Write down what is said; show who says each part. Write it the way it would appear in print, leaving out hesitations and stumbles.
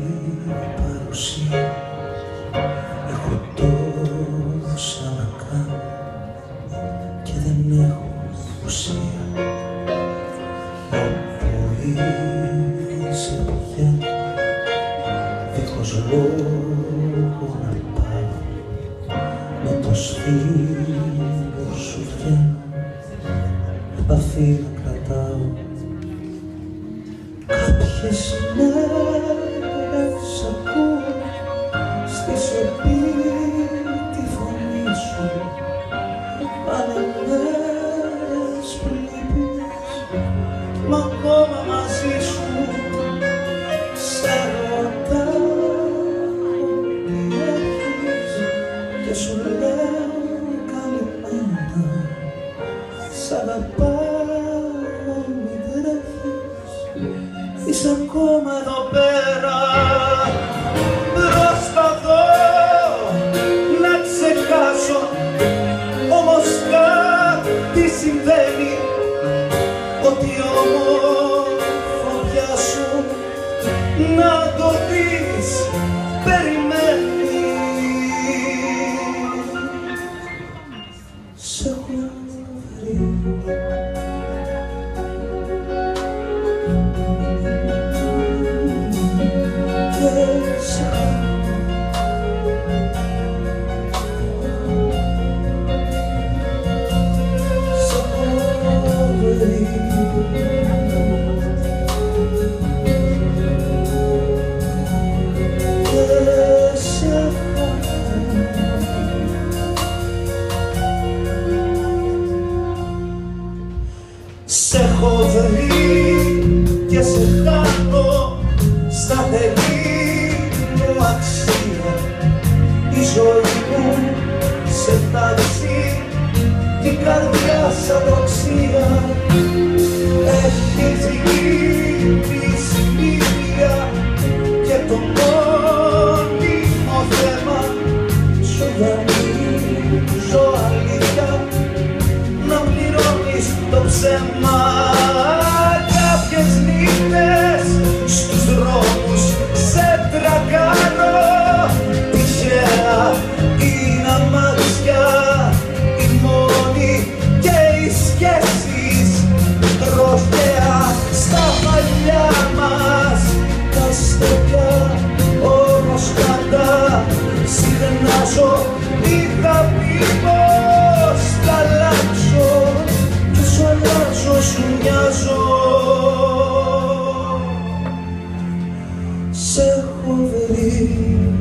Speaker 1: παρουσία, έχω τόσα να κάνω και δεν έχω ουσία. Όπου είσαι πηγαίνω, δίχως λόγο να πάω, με το σφύρο σου βγαίνω, επαφή να κρατάω. Κάποιες μέρες ακούω στη σιωπή τη φωνή σου, πάνε μέρες που λείπεις, μα ακόμα μαζί σου. Σε ρωτάω τι έχεις και σου λέω καλημέρα. Σ' αγαπάω, μην τρέχεις, είσαι ακόμα εδώ πέρα. Προσπαθώ να ξεχάσω, όμως κάτι συμβαίνει, ότι η ομορφιά σου να το δεις περιμένει. Σ' έχω βρει και σ' Σ' έχω βρει και σε χάνω, στα τελείω αξία. Η ζωή μου σε ταξί, την καρδιά σαν δοξία. Έχεις γίνει συνήθεια και το μόνιμο θέμα σου δανείζω αλήθεια, να πληρώνεις το ψέμα. Κάποιες νύχτες στους δρόμους σε τρακάνω, τυχαία είναι αμάξια η μόνη και οι σχέσεις τροχαία. Στα παλιά μας τα αστέρια όμως κατά συγνάζω, είχα πει πως θα αλλάξω και σου αλλάζω, σου μοιάζω. Σ' έχω βρει